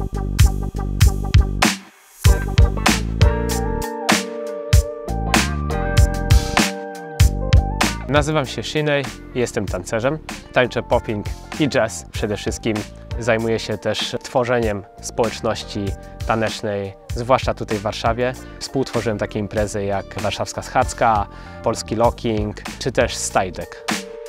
Nazywam się Shinej, jestem tancerzem, tańczę popping i jazz przede wszystkim. Zajmuję się też tworzeniem społeczności tanecznej, zwłaszcza tutaj w Warszawie. Współtworzyłem takie imprezy jak Warszawska Schadzka, Polski Locking czy też Stajdek.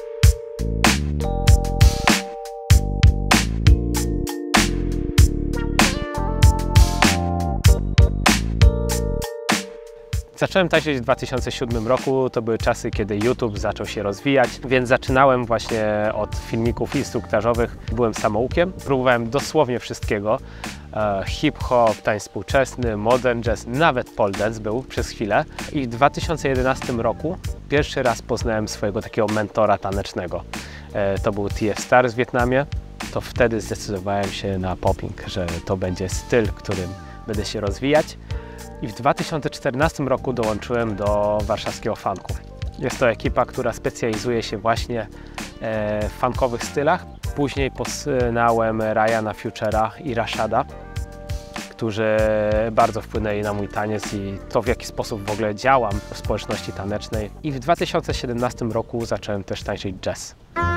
Zacząłem tańczyć w 2007 roku, to były czasy, kiedy YouTube zaczął się rozwijać, więc zaczynałem właśnie od filmików instruktażowych. Byłem samoukiem, próbowałem dosłownie wszystkiego. Hip-hop, tańc współczesny, modern jazz, nawet pole dance był przez chwilę. I w 2011 roku pierwszy raz poznałem swojego takiego mentora tanecznego. To był TF Star w Wietnamie. To wtedy zdecydowałem się na popping, że to będzie styl, którym będę się rozwijać. I w 2014 roku dołączyłem do warszawskiego funku. Jest to ekipa, która specjalizuje się właśnie w funkowych stylach. Później poznałem Ryana Futura i Rashada, którzy bardzo wpłynęli na mój taniec i to, w jaki sposób w ogóle działam w społeczności tanecznej. I w 2017 roku zacząłem też tańczyć jazz.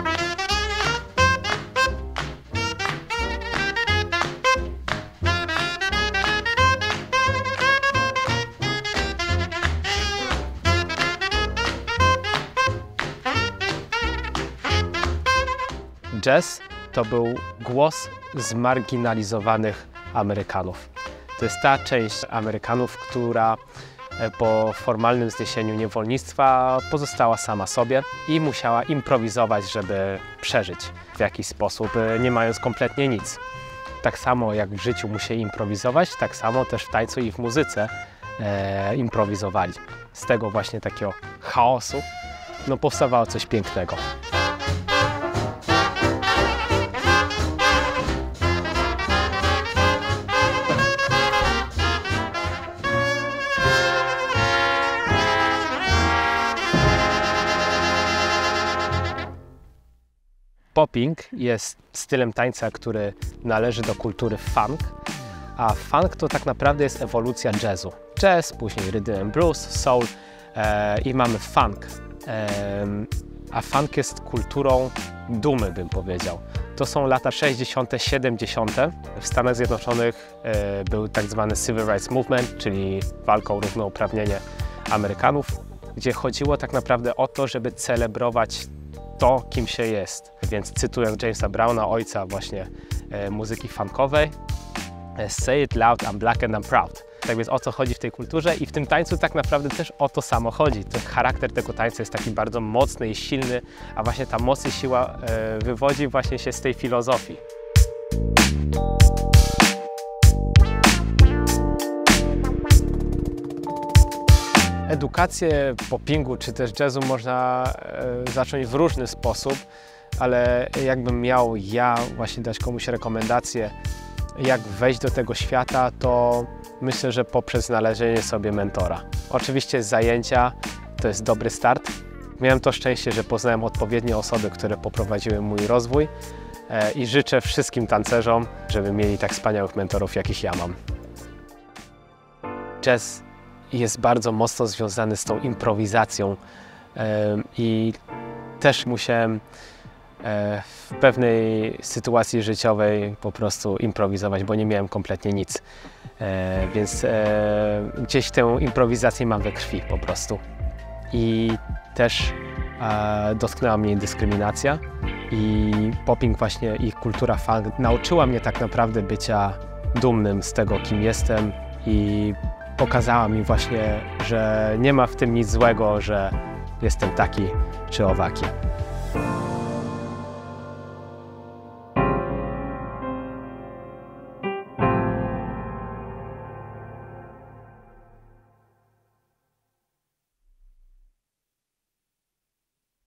Jazz to był głos zmarginalizowanych Amerykanów. To jest ta część Amerykanów, która po formalnym zniesieniu niewolnictwa pozostała sama sobie i musiała improwizować, żeby przeżyć w jakiś sposób, nie mając kompletnie nic. Tak samo jak w życiu musieli improwizować, tak samo też w tańcu i w muzyce improwizowali. Z tego właśnie takiego chaosu powstawało coś pięknego. Popping jest stylem tańca, który należy do kultury funk, a funk to tak naprawdę jest ewolucja jazzu. Jazz, później rhythm and blues, soul i mamy funk. A funk jest kulturą dumy, bym powiedział. To są lata 60., 70. W Stanach Zjednoczonych był tak zwany Civil Rights Movement, czyli walka o równouprawnienie Amerykanów, gdzie chodziło tak naprawdę o to, żeby celebrować to, kim się jest. Więc cytując Jamesa Browna, ojca właśnie muzyki funkowej, say it loud, I'm black and I'm proud. Tak więc o co chodzi w tej kulturze i w tym tańcu tak naprawdę też o to samo chodzi. Ten charakter tego tańca jest taki bardzo mocny i silny, a właśnie ta moc i siła wywodzi właśnie się z tej filozofii. Edukację poppingu czy też jazzu można zacząć w różny sposób, ale jakbym miał właśnie dać komuś rekomendację, jak wejść do tego świata, to myślę, że poprzez znalezienie sobie mentora. Oczywiście zajęcia to jest dobry start. Miałem to szczęście, że poznałem odpowiednie osoby, które poprowadziły mój rozwój i życzę wszystkim tancerzom, żeby mieli tak wspaniałych mentorów, jakich ja mam. Jazz jest bardzo mocno związany z tą improwizacją i też musiałem w pewnej sytuacji życiowej po prostu improwizować, bo nie miałem kompletnie nic. Więc gdzieś tę improwizację mam we krwi po prostu. I też dotknęła mnie dyskryminacja i popping właśnie i kultura funk nauczyła mnie tak naprawdę bycia dumnym z tego, kim jestem i pokazała mi właśnie, że nie ma w tym nic złego, że jestem taki czy owaki.